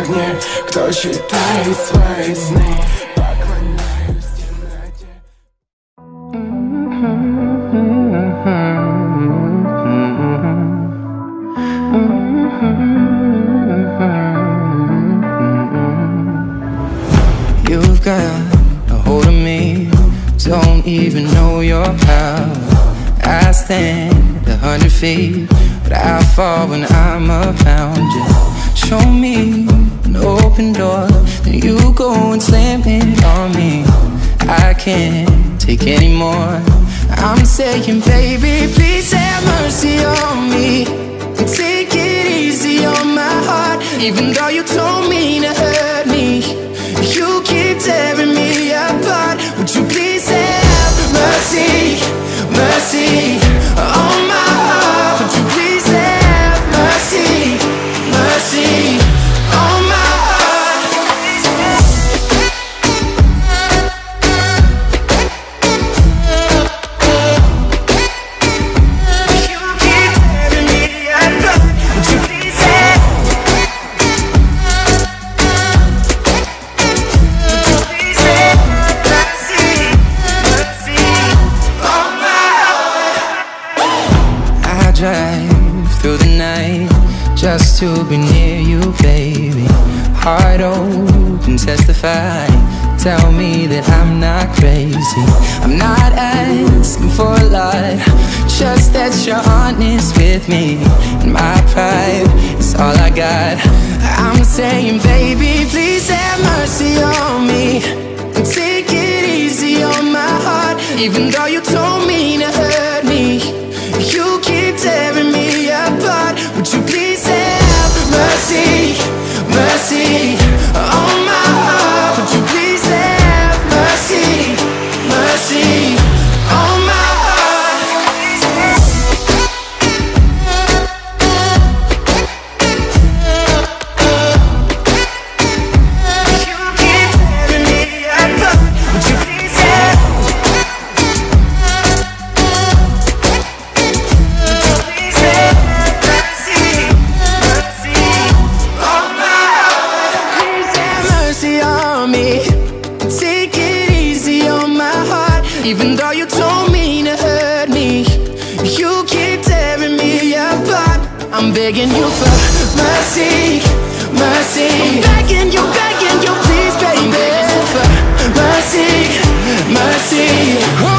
огне. Кто читает свои сны, поклоняюсь темноте. You've got a hold of me, don't even know your power. I stand 100 feet, but I fall when I'm around you. Show me an open door, then you go and slam it on me. I can't take anymore. I'm saying, baby, please have mercy on me. Take it easy on my heart, even though you told me to hurt me. You keep tearing me apart. Would you please have mercy, mercy on my heart? Would you please have mercy, mercy on my You keep tearing me apart. Would you please have drive through the night just to be near you, baby. Heart open, testify. Tell me that I'm not crazy. I'm not asking for a lot, just that you're honest with me. And my pride is all I got. I'm saying, baby, please have mercy on me. And take it easy on my heart, even though you told me to hurt me. You keep tearing me apart. Would you please have mercy, mercy on my heart? Would you please have mercy, mercy on my You keep tearing me apart. Would you please have even though you told me to hurt me. You keep tearing me apart. I'm begging you for mercy, mercy. I'm begging you, please, baby. I'm begging you for mercy, mercy.